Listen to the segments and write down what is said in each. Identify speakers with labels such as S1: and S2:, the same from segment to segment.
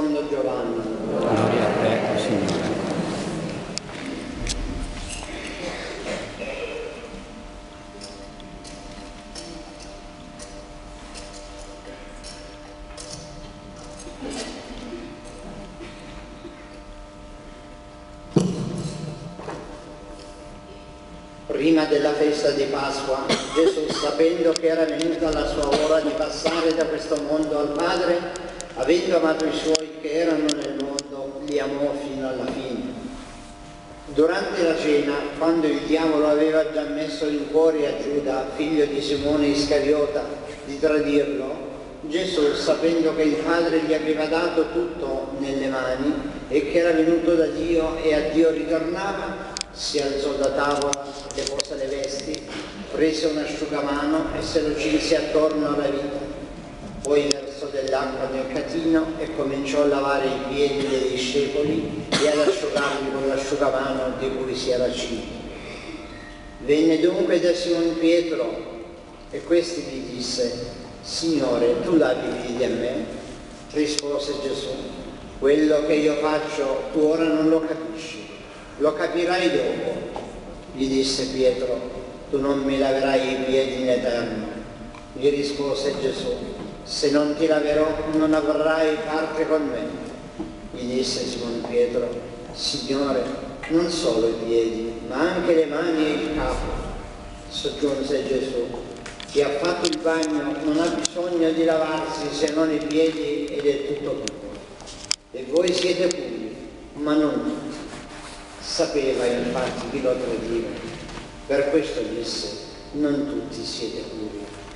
S1: secondo Giovanni.
S2: Gloria a te, Signore.
S1: Prima della festa di Pasqua, Gesù, sapendo che era venuta la sua ora di passare da questo mondo al Padre, avendo amato i suoi che erano nel mondo, li amò fino alla fine. Durante la cena, quando il diavolo aveva già messo in cuore a Giuda, figlio di Simone Iscariota, di tradirlo, Gesù, sapendo che il Padre gli aveva dato tutto nelle mani e che era venuto da Dio e a Dio ritornava, si alzò da tavola, depose le vesti, prese un asciugamano e se lo cinse attorno alla vita. Poi versò dell'acqua nel catino e cominciò a lavare i piedi dei discepoli e ad asciugarli con l'asciugamano di cui si era cinto. Venne dunque da Simon Pietro e questi gli disse: Signore, tu lavi i piedi a me? Rispose Gesù: quello che io faccio tu ora non lo capisci, lo capirai dopo. Gli disse Pietro: tu non mi laverai i piedi in eterno. Gli rispose Gesù: se non ti laverò non avrai parte con me. Gli disse Simon Pietro: Signore, non solo i piedi, ma anche le mani e il capo. Soggiunse Gesù: chi ha fatto il bagno non ha bisogno di lavarsi se non i piedi ed è tutto puro. E voi siete puri, ma non tutti. Sapeva infatti chi lo tradiva. Per questo disse: non tutti siete puri.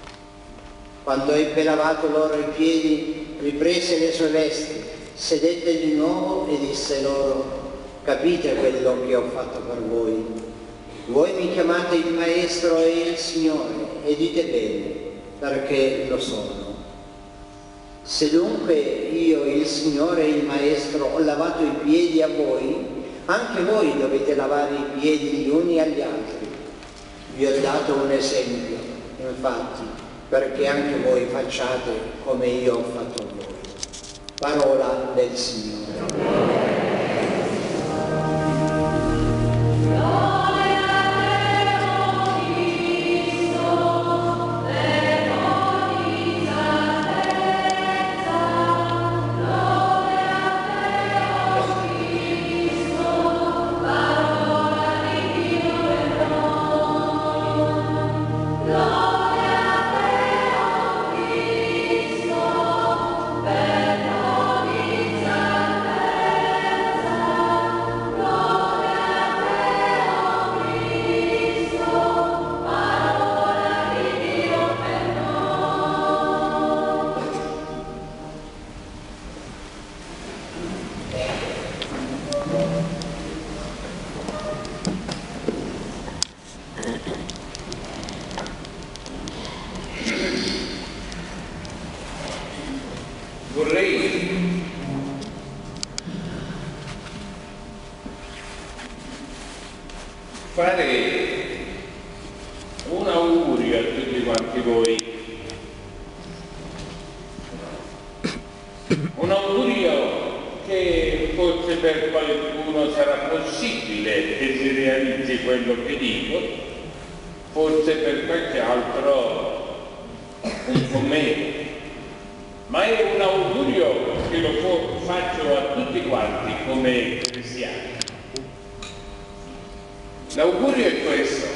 S1: Quando ebbe lavato loro i piedi, riprese le sue vesti, sedette di nuovo e disse loro: capite quello che ho fatto per voi? Voi mi chiamate il Maestro e il Signore, e dite bene, perché lo sono. Se dunque io, il Signore e il Maestro, ho lavato i piedi a voi, anche voi dovete lavare i piedi gli uni agli altri. Vi ho dato un esempio, infatti, perché anche voi facciate come io ho fatto a voi. Parola del Signore.
S3: Vorrei fare un augurio a tutti quanti voi, un augurio che forse per qualcuno sarà possibile che si realizzi quello che dico, forse per qualche altro un po' meno. Ma è un augurio che lo faccio a tutti quanti come cristiani. L'augurio è questo: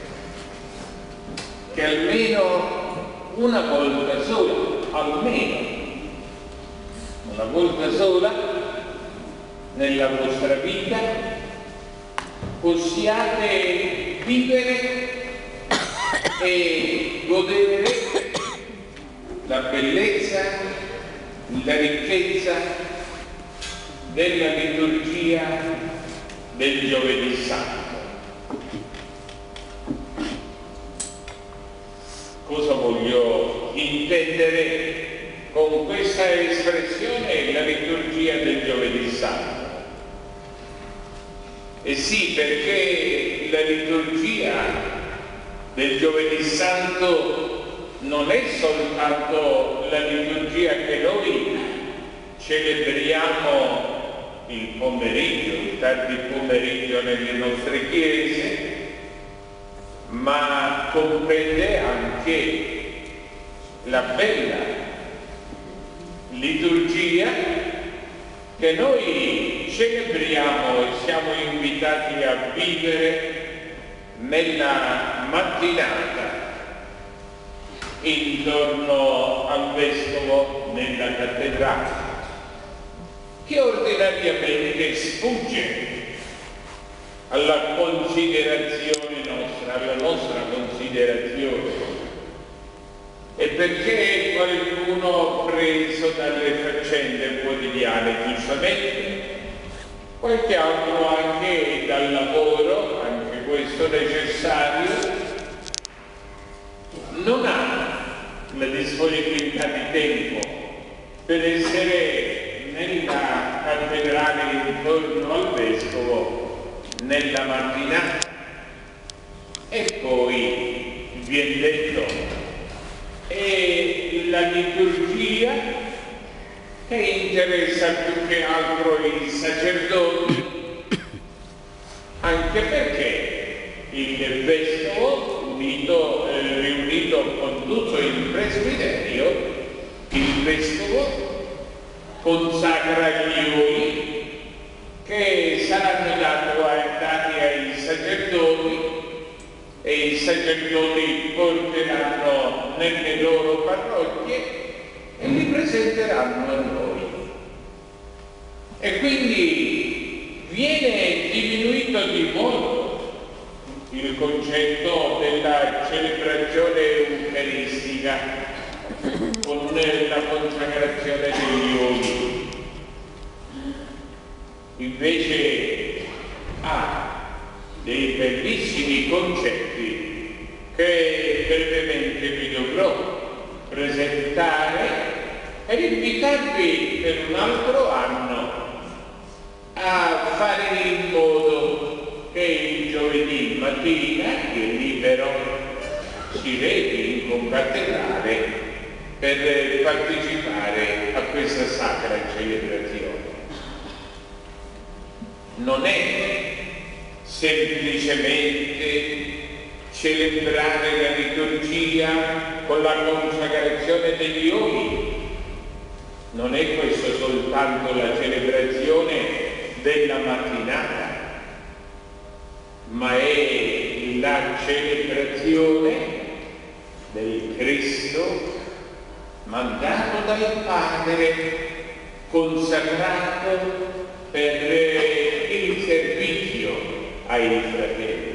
S3: che almeno una volta sola, almeno una volta sola nella vostra vita possiate vivere e godere la bellezza, la ricchezza della liturgia del Giovedì Santo. Cosa voglio intendere con questa espressione, la liturgia del Giovedì Santo? E sì, perché la liturgia del Giovedì Santo non è soltanto la liturgia che noi celebriamo il pomeriggio, il tardi pomeriggio nelle nostre chiese, ma comprende anche la bella liturgia che noi celebriamo e siamo invitati a vivere nella mattinata intorno al Vescovo nella cattedrale, che ordinariamente sfugge alla considerazione nostra, alla nostra considerazione. E perché qualcuno preso dalle faccende quotidiane, giustamente, qualche altro anche dal lavoro, anche questo necessario, non ha la disponibilità di tempo per essere nella cattedrale intorno al Vescovo nella mattinata. E poi viene detto, è la liturgia che interessa più che altro i sacerdoti, anche perché il Vescovo riunito con tutto il presbiterio, il Vescovo consacra gli oli che saranno dati ai sacerdoti, e i sacerdoti porteranno nelle loro parrocchie e li presenteranno a noi. E quindi viene diminuito di molto il concetto della celebrazione eucaristica con la consacrazione degli oli. Invece ha dei bellissimi concetti che brevemente vi dovrò presentare per invitarvi per un altro anno a fare in modo che il giovedì mattina, che è libero, si rechi in concattedrale per partecipare a questa sacra celebrazione. Non è semplicemente celebrare la liturgia con la consacrazione degli oli. Non è questo soltanto la celebrazione della mattinata, ma è la celebrazione del Cristo mandato dal Padre, consacrato per il servizio ai fratelli.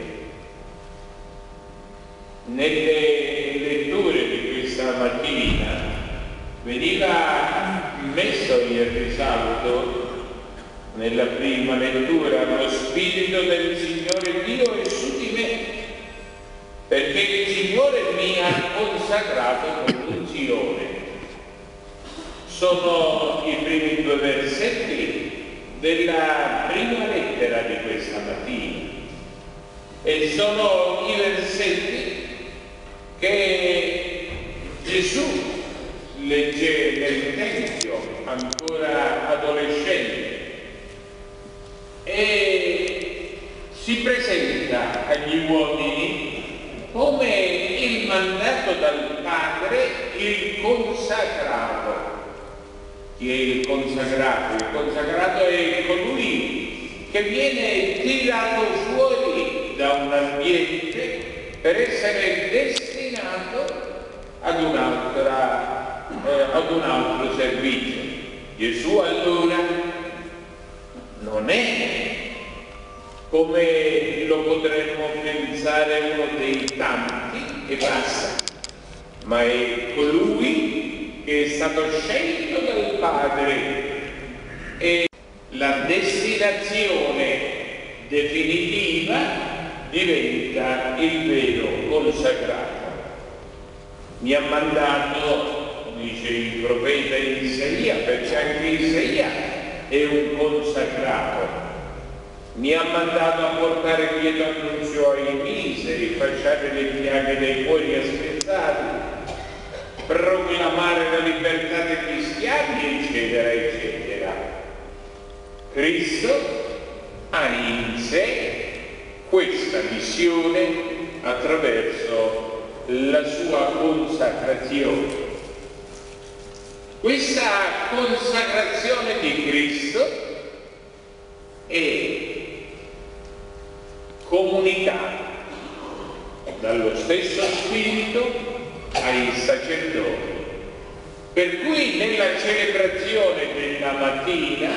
S3: Nelle letture di questa mattina veniva messo in risalto nella prima lettura lo Spirito del Signore Dio è su di me, perché il Signore mi ha consacrato con unzione. Sono i primi due versetti della prima lettera di questa mattina e sono i versetti che Gesù legge nel Tempio ancora adolescente e si presenta agli uomini come il mandato dal Padre, il consacrato. Chi è il consacrato? Il consacrato è colui che viene tirato fuori da un ambiente per essere destinato ad un altro servizio. Gesù allora non è, come lo potremmo pensare, uno dei tanti e basta, ma è colui che è stato scelto dal Padre e la destinazione definitiva diventa il vero consacrato. Mi ha mandato, dice il profeta Isaia, perché anche Isaia è un consacrato, mi ha mandato a portare lieto annunzio ai miseri, fasciare le piaghe dei cuori aspettati, proclamare la libertà degli schiavi, eccetera, eccetera. Cristo ha in sé questa missione attraverso la sua consacrazione. Questa consacrazione di Cristo è comunicata dallo stesso Spirito ai sacerdoti, per cui nella celebrazione della mattina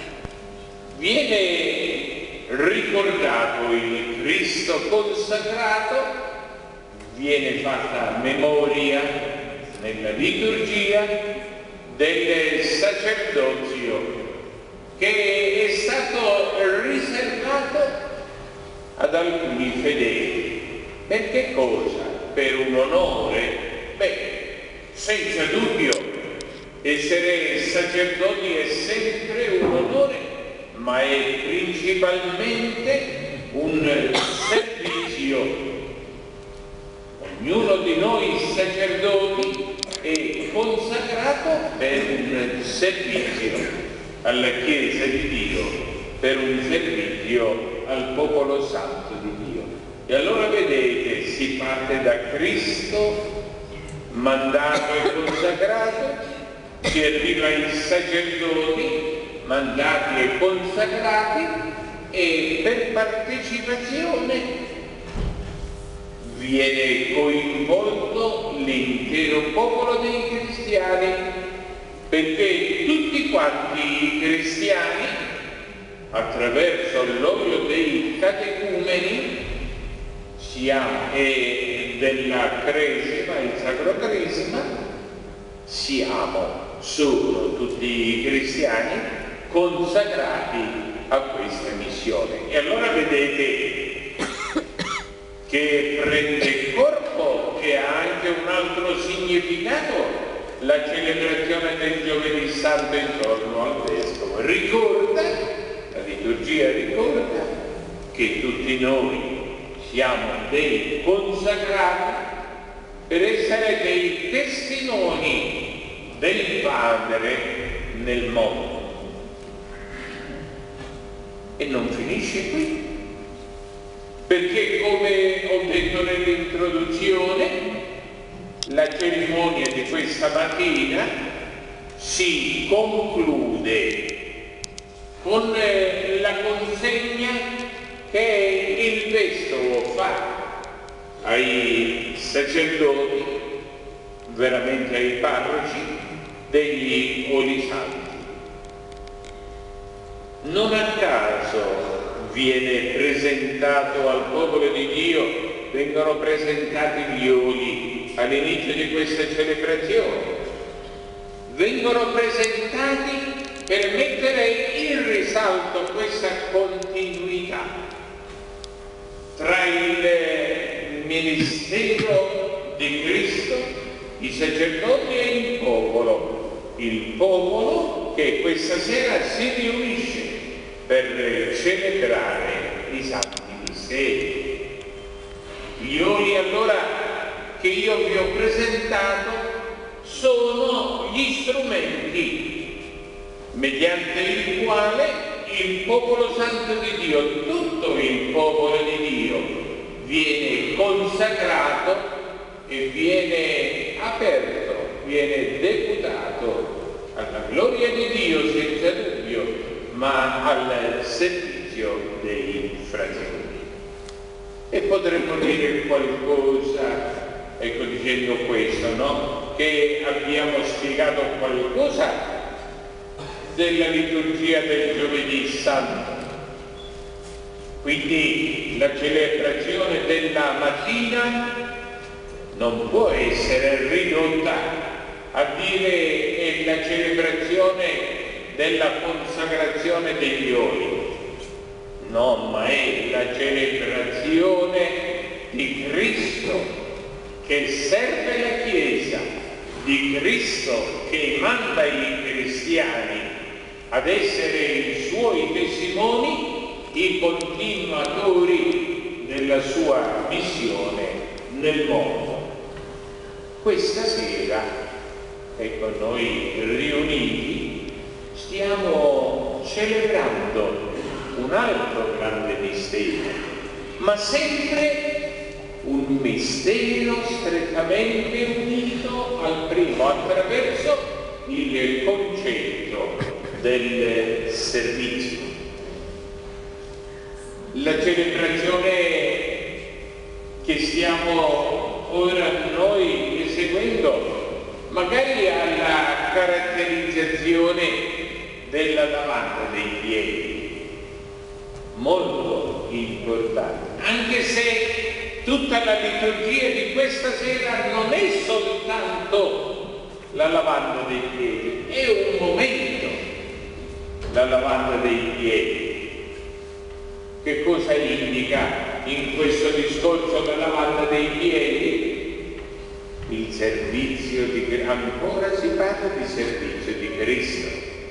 S3: viene ricordato il Cristo consacrato, viene fatta memoria nella liturgia del sacerdozio che è stato riservato ad alcuni fedeli. Per che cosa? Per un onore? Beh, senza dubbio, essere sacerdoti è sempre un onore, ma è principalmente un servizio. Ognuno di noi sacerdoti è consacrato per un servizio alla Chiesa di Dio, per un servizio al popolo santo di Dio. E allora vedete, si parte da Cristo mandato e consacrato, si arriva ai sacerdoti mandati e consacrati, e per partecipazione viene coinvolto l'intero popolo dei cristiani, perché tutti quanti i cristiani, attraverso l'olio dei catecumeni e della cresima, il sacro cresima, sono tutti i cristiani consacrati a questa missione. E allora vedete che prende corpo e ha anche un altro significato la celebrazione del Giovedì Santo intorno al Vescovo. Ricorda, la liturgia ricorda che tutti noi siamo dei consacrati per essere dei testimoni del Padre nel mondo. E non finisce qui, perché, come ho detto nell'introduzione, la cerimonia di questa mattina si conclude con la consegna che il Vescovo fa ai sacerdoti, veramente ai parroci, degli oli santi. Non a caso viene presentato al popolo di Dio, vengono presentati gli oli all'inizio di questa celebrazione. Vengono presentati per mettere in risalto questa continuità tra il ministero di Cristo, i sacerdoti e il popolo che questa sera si riunisce per celebrare i santi misteri. Gli oli allora che io vi ho presentato sono gli strumenti mediante il quale il popolo santo di Dio, tutto il popolo di Dio, viene consacrato e viene aperto, viene deputato alla gloria di Dio senza dubbio, ma al servizio dei fratelli. E potremmo dire qualcosa, ecco, dicendo questo, no? Che abbiamo spiegato qualcosa della liturgia del Giovedì Santo. Quindi la celebrazione della mattina non può essere ridotta a dire è la celebrazione della consacrazione degli oli. No, ma è la celebrazione di Cristo che serve la Chiesa, di Cristo che manda i cristiani ad essere i suoi testimoni, i continuatori della sua missione nel mondo. Questa sera ecco, noi riuniti stiamo celebrando un altro grande mistero, ma sempre un mistero strettamente unito al primo attraverso il concetto del servizio. La celebrazione che stiamo ora noi eseguendo magari ha la caratterizzazione della lavanda dei piedi, molto importante, anche se tutta la liturgia di questa sera non è soltanto la lavanda dei piedi, è un momento la lavanda dei piedi. Che cosa indica in questo discorso la lavanda dei piedi? Il servizio di Cristo. Ancora si parla di servizio di Cristo.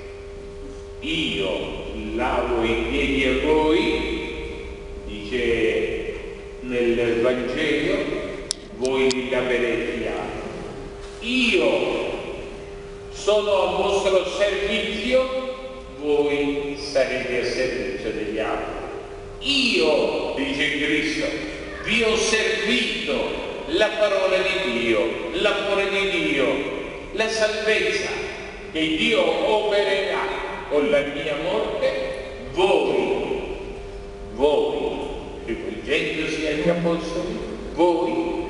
S3: Io lavo i piedi a voi, dice nel Vangelo, voi li laverete gli altri. Io sono a vostro servizio, voi sarete a servizio degli altri. Io, dice Cristo, vi ho servito la parola di Dio, l'amore di Dio, la salvezza che Dio opererà con la mia morte. Voi, rivolgendosi agli apostoli, voi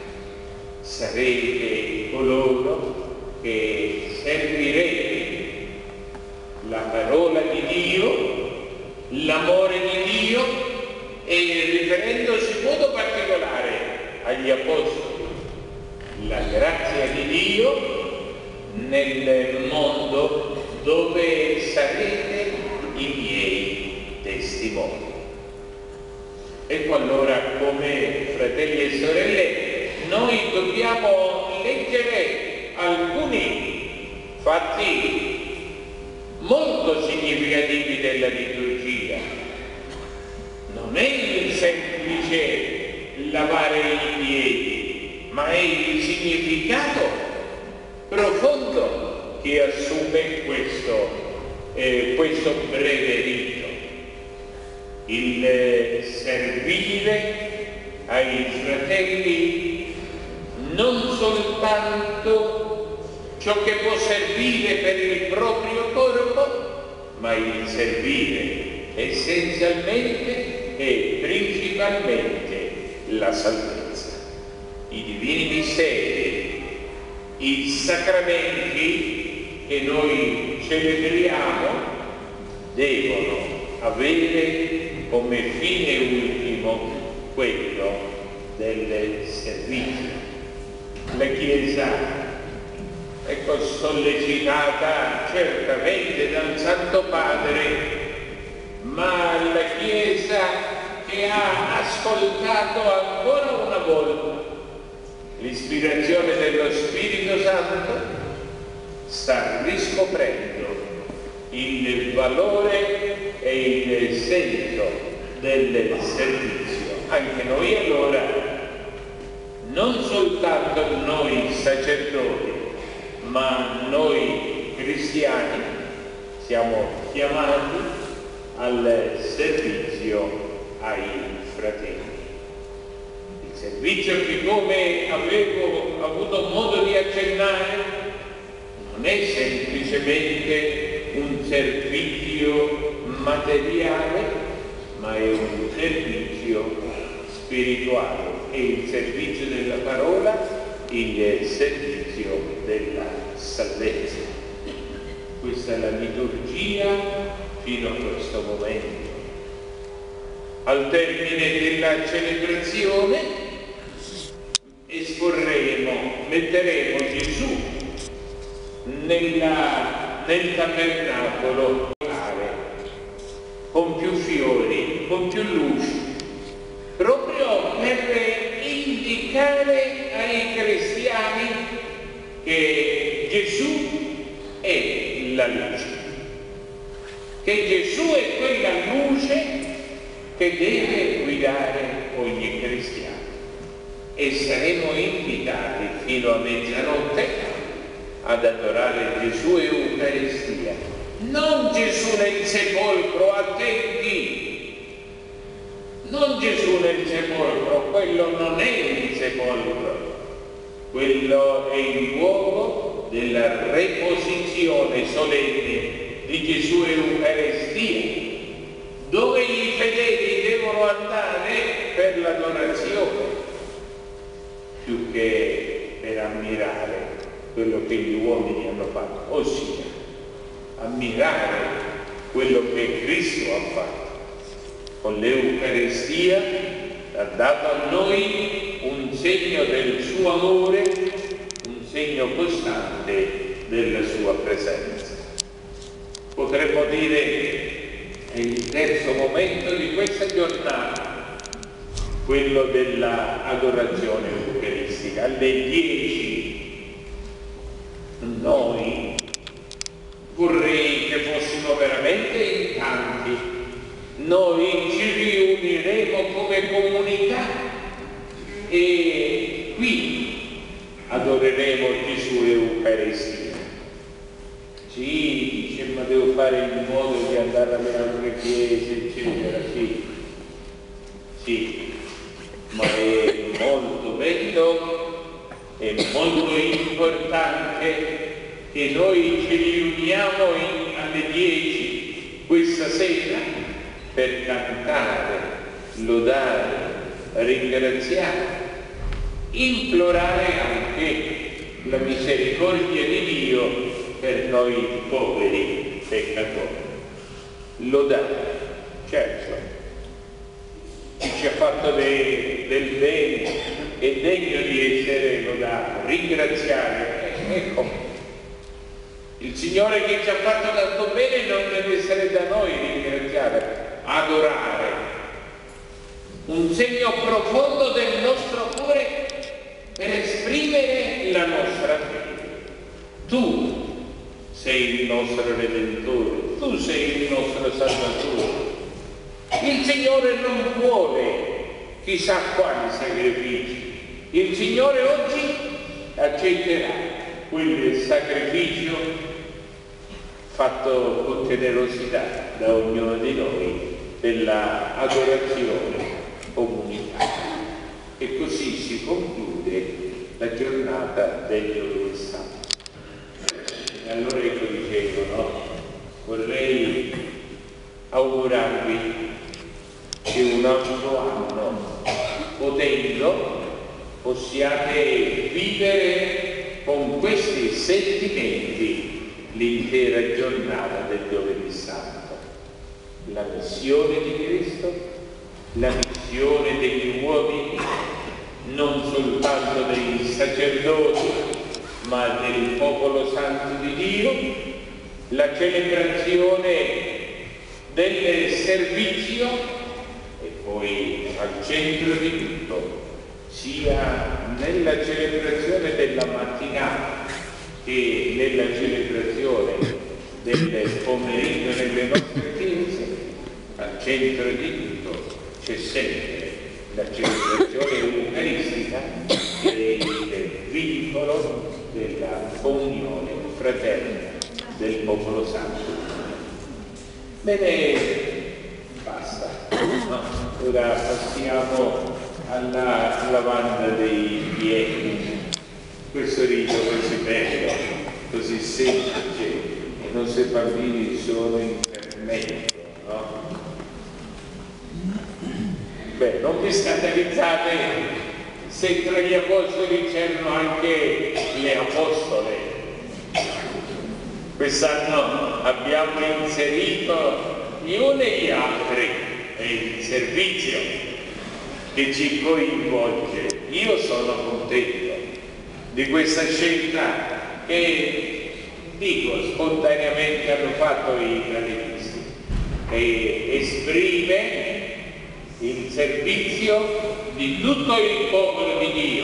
S3: sarete coloro che servirete la parola di Dio, l'amore di Dio, e riferendosi in modo particolare agli apostoli, la grazia di Dio nel mondo dove sarete i miei testimoni. Ecco allora come, fratelli e sorelle, noi dobbiamo leggere alcuni fatti molto significativi della liturgia. Non è il semplice lavare i piedi, ma è il significato profondo che assume questo breve rito. Il servire ai fratelli non soltanto ciò che può servire per il proprio corpo, ma il servire essenzialmente e principalmente la salvezza. I divini misteri, i sacramenti che noi celebriamo devono avere come fine ultimo quello del servizio. La Chiesa, ecco, sollecitata certamente dal Santo Padre, ma la Chiesa che ha ascoltato ancora una volta l'ispirazione dello Spirito Santo sta riscoprendo il valore e il senso del servizio. Anche noi allora, non soltanto noi sacerdoti, ma noi cristiani siamo chiamati al servizio ai fratelli. Il servizio che, come avevo avuto modo di accennare, non è semplicemente un servizio materiale, ma è un servizio spirituale, è il servizio della parola, il servizio della salvezza. Questa è la liturgia fino a questo momento. Al termine della celebrazione metteremo Gesù nel tabernacolo con più fiori, con più luci, proprio per indicare ai cristiani che Gesù è la luce, che Gesù è quella luce che deve guidare ogni cristiano. E saremo invitati fino a mezzanotte ad adorare Gesù e Eucaristia, non Gesù nel sepolcro, attenti, non Gesù nel sepolcro, quello non è il sepolcro, quello è il luogo della reposizione solenne di Gesù e Eucaristia, dove i fedeli devono andare per l'adorazione, più che per ammirare quello che gli uomini hanno fatto, ossia ammirare quello che Cristo ha fatto. Con l'Eucaristia ha dato a noi un segno del suo amore, un segno costante della sua presenza. Potremmo dire è il terzo momento di questa giornata, quello dell'adorazione eucaristica. Alle 10 noi vorrei che fossimo veramente in tanti, noi ci riuniremo come comunità e qui adoreremo Gesù Eucaristia. Sì, dice, ma devo fare il modo di andare alle altre chiese, eccetera, sì, ma è molto bello, è molto importante che noi ci riuniamo alle 10 questa sera per cantare, lodare, ringraziare, implorare anche la misericordia di Dio per noi poveri peccatori. Lodare, certo, chi ci ha fatto del bene è degno di essere lodato, ringraziare, ecco, il Signore che ci ha fatto tanto bene non deve essere da noi ringraziare, adorare, un segno profondo del nostro cuore per esprimere la nostra fede. Tu sei il nostro Redentore, tu sei il nostro Salvatore. Il Signore non vuole chissà quali sacrifici. Il Signore oggi accetterà quel sacrificio fatto con generosità da ognuno di noi della adorazione comunitaria. E così si conclude la giornata del Giovedì Santo. E allora ecco dicevo, no? Vorrei augurarvi che un altro anno, potendo, possiate vivere con questi sentimenti l'intera giornata del Giovedì Santo. La missione di Cristo, la missione degli uomini, non soltanto dei sacerdoti, ma del popolo santo di Dio, la celebrazione del servizio e poi al centro di tutto, sia nella celebrazione della mattinata che nella celebrazione del pomeriggio nelle nostre chiese, al centro di tutto c'è sempre la celebrazione eucaristica che è il vincolo della comunione fraterna del popolo santo. Bene, basta. No, ora passiamo alla lavanda dei piedi. Questo rito così bello, così semplice, i nostri bambini sono in fermento, no? Beh, non vi scandalizzate se tra gli apostoli c'erano anche le apostole. Quest'anno abbiamo inserito gli uni e gli altri, è il servizio che ci coinvolge. Io sono contento di questa scelta che, dico, spontaneamente hanno fatto i catechisti, e esprime il servizio di tutto il popolo di Dio.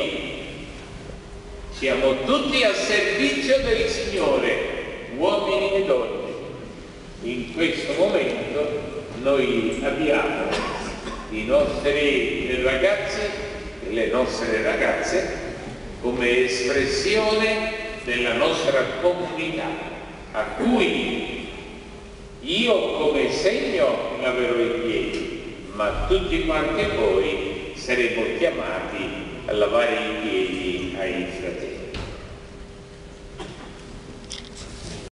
S3: Siamo tutti a servizio del Signore, uomini e donne. In questo momento noi abbiamo i nostri ragazzi e le nostre ragazze come espressione della nostra comunità, a cui io come segno laverò i piedi, ma tutti quanti voi saremo chiamati a lavare i piedi ai fratelli.